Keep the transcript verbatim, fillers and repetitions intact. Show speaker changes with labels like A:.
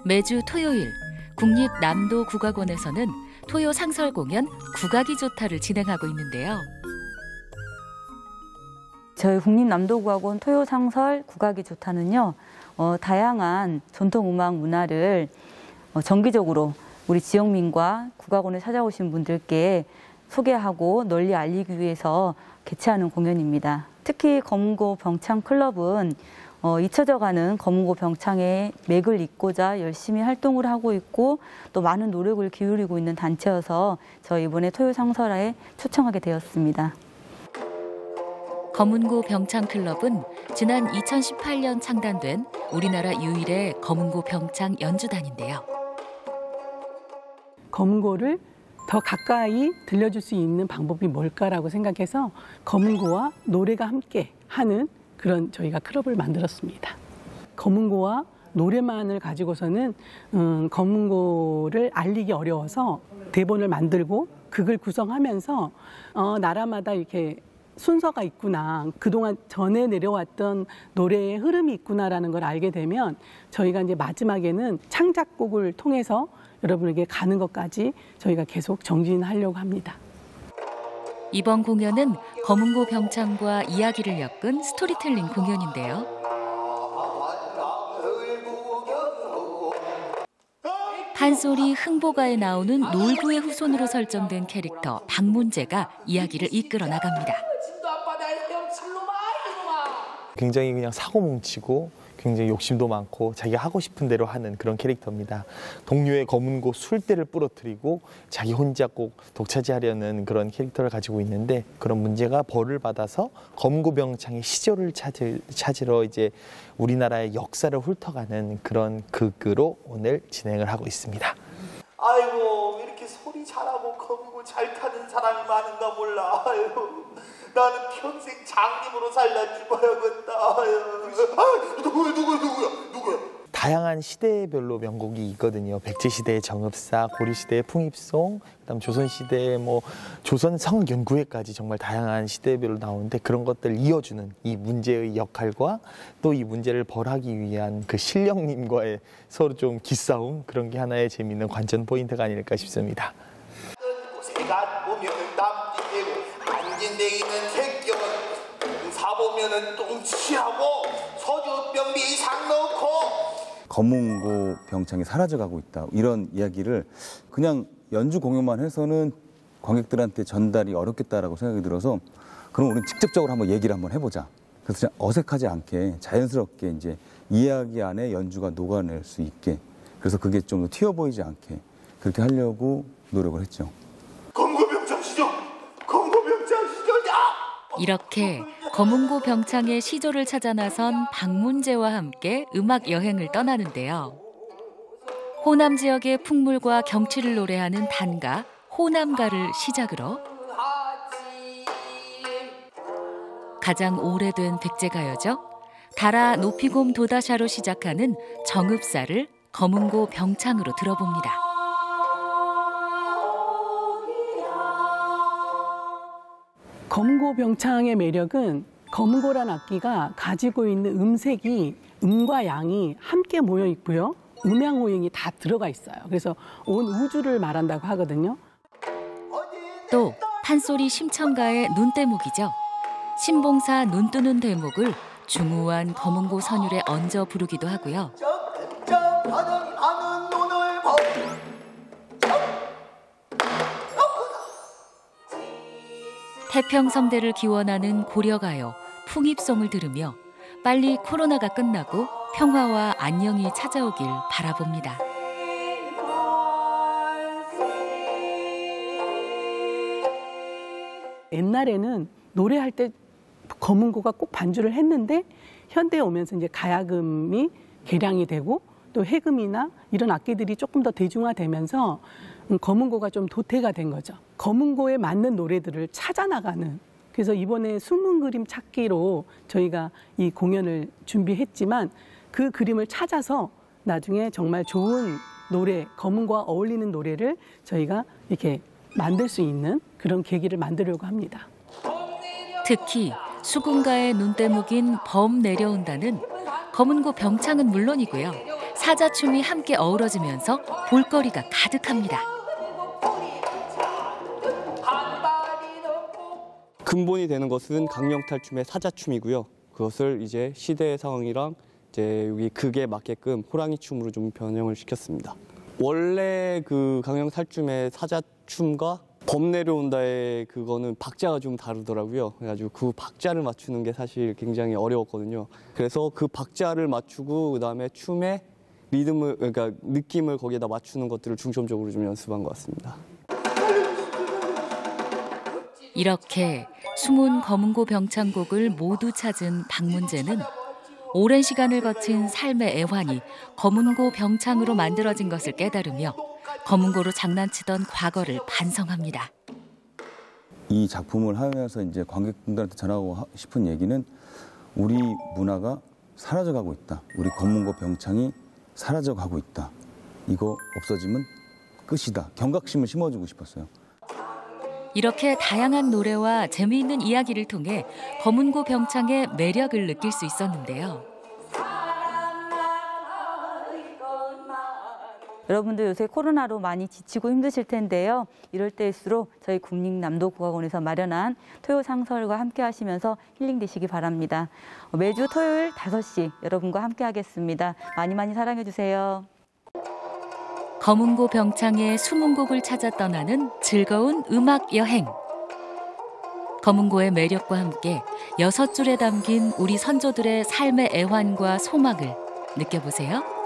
A: 매주 토요일 국립남도국악원에서는 토요 상설 공연 국악이 좋다를 진행하고 있는데요.
B: 저희 국립남도국악원 토요 상설 국악이 좋다는요, 어, 다양한 전통음악 문화를 어, 정기적으로 우리 지역민과 국악원에 찾아오신 분들께 소개하고 널리 알리기 위해서 개최하는 공연입니다. 특히 검은고 병창클럽은 어, 잊혀져가는 검은고 병창의 맥을 잇고자 열심히 활동을 하고 있고 또 많은 노력을 기울이고 있는 단체여서 저희 이번에 토요 상설에 초청하게 되었습니다.
A: 검은고 병창클럽은 지난 이천십팔 년 창단된 우리나라 유일의 검은고 병창 연주단인데요.
C: 검은고를 더 가까이 들려줄 수 있는 방법이 뭘까라고 생각해서 검은고와 노래가 함께 하는 그런 저희가 클럽을 만들었습니다. 검은고와 노래만을 가지고서는 음, 검은고를 알리기 어려워서 대본을 만들고 극을 구성하면서 어, 나라마다 이렇게 순서가 있구나, 그동안 전에 내려왔던 노래의 흐름이 있구나라는 걸 알게 되면 저희가 이제 마지막에는 창작곡을 통해서 여러분에게 가는 것까지 저희가 계속 정진하려고 합니다.
A: 이번 공연은 검은고 병창과 이야기를 엮은 스토리텔링 공연인데요. 판소리 흥보가에 나오는 놀부의 후손으로 설정된 캐릭터 박문재가 이야기를 이끌어 나갑니다.
D: 굉장히 그냥 사고뭉치고 굉장히 욕심도 많고 자기가 하고 싶은 대로 하는 그런 캐릭터입니다. 동료의 검은고 술대를 부러뜨리고 자기 혼자 꼭 독차지하려는 그런 캐릭터를 가지고 있는데, 그런 문제가 벌을 받아서 검은고 병창의 시조를 찾을, 찾으러 이제 우리나라의 역사를 훑어가는 그런 극으로 오늘 진행을 하고 있습니다.
E: 아이고, 왜 이렇게 소리 잘하고 검은고 잘 타는 사람이 많은가 몰라. 아이고, 나는 평생 장님으로 살다 죽어야겠다. 아, 누구야, 누구야, 누구야, 누구야?
D: 다양한 시대별로 명곡이 있거든요. 백제시대의 정읍사, 고려시대의 풍입송, 그다음 조선시대의 뭐 조선 성연구회까지 정말 다양한 시대별로 나오는데, 그런 것들을 이어주는 이 문제의 역할과 또 이 문제를 벌하기 위한 그 신령님과의 서로 좀 기싸움, 그런 게 하나의 재미있는 관전 포인트가 아닐까 싶습니다.
E: 새가 보면은 남띠되고 안진대기는 새끼면 사보면은 똥치하고 소주병비 상 넣고
F: 검은고 병창이 사라져가고 있다, 이런 이야기를 그냥 연주 공연만 해서는 관객들한테 전달이 어렵겠다라고 생각이 들어서, 그럼 우리는 직접적으로 한번 얘기를 한번 해보자. 그래서 어색하지 않게 자연스럽게 이제 이야기 안에 연주가 녹아낼 수 있게, 그래서 그게 좀 더 튀어 보이지 않게 그렇게 하려고 노력을 했죠.
E: 검은고 병창 시조! 검은고 병창 시조자!
A: 이렇게 검은고 병창의 시조를 찾아 나선 박문재와 함께 음악 여행을 떠나는데요. 호남 지역의 풍물과 경치를 노래하는 단가, 호남가를 시작으로 가장 오래된 백제가요죠. 달아 높이곰 도다샤로 시작하는 정읍사를 검은고 병창으로 들어봅니다.
C: 검은고 병창의 매력은 검은고란 악기가 가지고 있는 음색이 음과 양이 함께 모여 있고요. 음양호응이 다 들어가 있어요. 그래서 온 우주를 말한다고 하거든요.
A: 또 판소리 심청가의 눈대목이죠. 신봉사 눈뜨는 대목을 중후한 검은고 선율에 얹어 부르기도 하고요. 태평성대를 기원하는 고려가요, 풍입송을 들으며 빨리 코로나가 끝나고 평화와 안녕이 찾아오길 바라봅니다.
C: 옛날에는 노래할 때 검은고가 꼭 반주를 했는데, 현대에 오면서 이제 가야금이 개량이 되고 또 해금이나 이런 악기들이 조금 더 대중화되면서 검은고가 좀 도태가 된 거죠. 검은고에 맞는 노래들을 찾아 나가는, 그래서 이번에 숨은 그림 찾기로 저희가 이 공연을 준비했지만, 그 그림을 찾아서 나중에 정말 좋은 노래, 검은고와 어울리는 노래를 저희가 이렇게 만들 수 있는 그런 계기를 만들려고 합니다.
A: 특히 수군가의 눈대목인 범 내려온다는 검은고 병창은 물론이고요. 사자춤이 함께 어우러지면서 볼거리가 가득합니다.
G: 근본이 되는 것은 강령탈춤의 사자춤이고요. 그것을 이제 시대의 상황이랑 이제 여기 극에 맞게끔 호랑이 춤으로 좀 변형을 시켰습니다. 원래 그 강령탈춤의 사자춤과 범 내려온다의 그거는 박자가 좀 다르더라고요. 그래가지고 그 박자를 맞추는 게 사실 굉장히 어려웠거든요. 그래서 그 박자를 맞추고 그다음에 춤의 리듬을, 그러니까 느낌을 거기에다 맞추는 것들을 중점적으로 좀 연습한 것 같습니다.
A: 이렇게 숨은 검은고 병창곡을 모두 찾은 박문재는 오랜 시간을 거친 삶의 애환이 검은고 병창으로 만들어진 것을 깨달으며 검은고로 장난치던 과거를 반성합니다.
F: 이 작품을 하면서 이제 관객분들한테 전하고 싶은 얘기는 우리 문화가 사라져가고 있다. 우리 검은고 병창이 사라져가고 있다. 이거 없어지면 끝이다. 경각심을 심어주고 싶었어요.
A: 이렇게 다양한 노래와 재미있는 이야기를 통해 검은고 병창의 매력을 느낄 수 있었는데요.
B: 여러분들 요새 코로나로 많이 지치고 힘드실 텐데요. 이럴 때일수록 저희 국립남도국악원에서 마련한 토요 상설과 함께 하시면서 힐링되시기 바랍니다. 매주 토요일 다섯 시 여러분과 함께 하겠습니다. 많이 많이 사랑해 주세요.
A: 검은고 병창의 숨은 곡을 찾아 떠나는 즐거운 음악 여행. 검은고의 매력과 함께 여섯 줄에 담긴 우리 선조들의 삶의 애환과 소망을 느껴보세요.